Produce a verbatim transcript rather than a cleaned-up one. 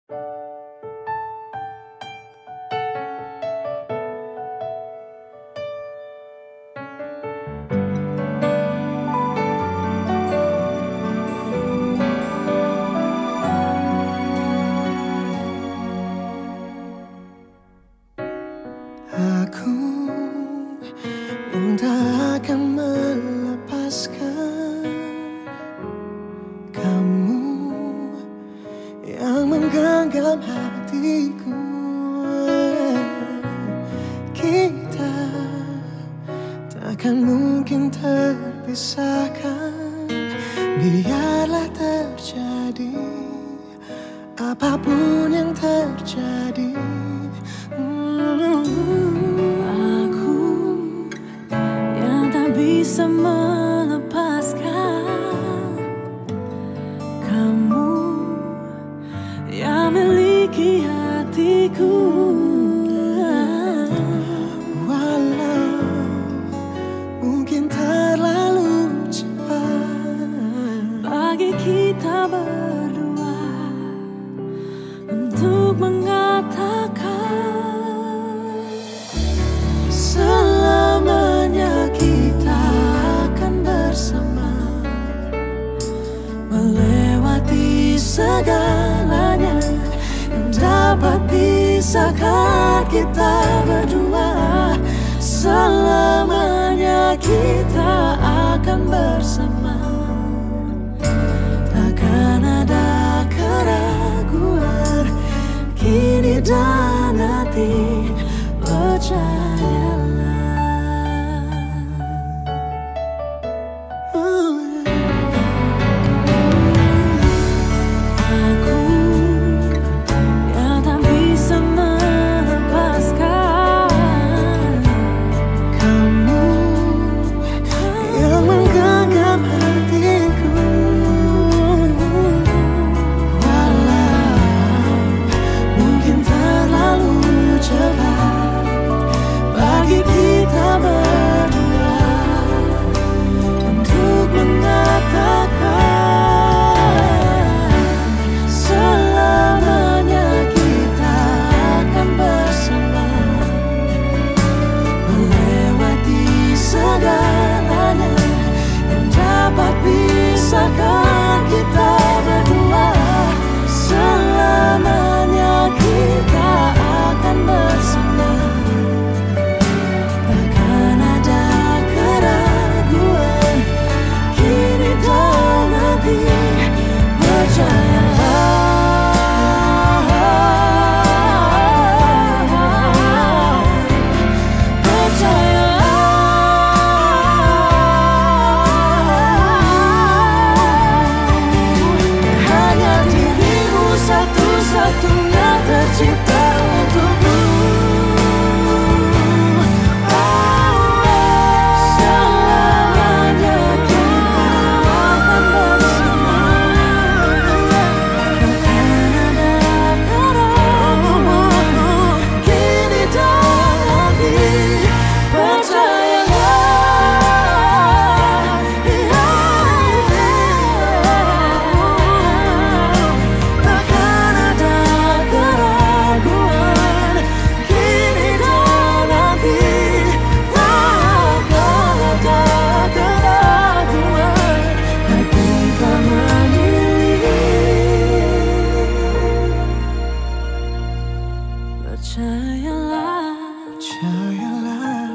Aku yang tak akan melepaskan kamu, yang menggenggam hatiku. Kita takkan mungkin terpisahkan, biarlah terjadi apapun yang terjadi. Aku yang tak bisa melepaskan kamu, yang miliki hatiku. Walau mungkin terlalu cepat bagi kita berdua untuk mengatakan selamanya kita akan bersama, melewati segalanya yang dapat pisahkan kita berdua. Selamanya kita akan bersama, takkan ada keraguan kini dan nanti, percayalah. Aku yang tak bisa melepaskan Kamu yang menggenggam hatiku. Walau mungkin terlalu cepat bagi kita berdua untuk mengatakan selamanya kita akan bersama, melewati segalanya yang dapat pisahkan kita berdua. Selamanya kita akan bersama, takkan ada keraguan kini dan nanti, percayalah. Hanya dirimu satu-satunya tercipta untukku. Selamanya kita akan bersama, takkan ada keraguan kini dan nanti, percayalah. Takkan ada keraguan kini dan nanti, takkan ada keraguan hati tak memilih. Percayalah, percayalah.